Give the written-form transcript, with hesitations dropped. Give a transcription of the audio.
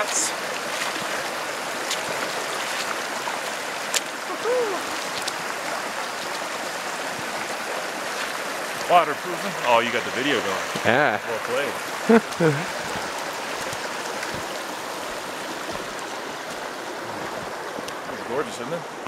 shots. Waterproofing? Oh, you got the video going. Yeah. Well played. It's gorgeous, isn't it?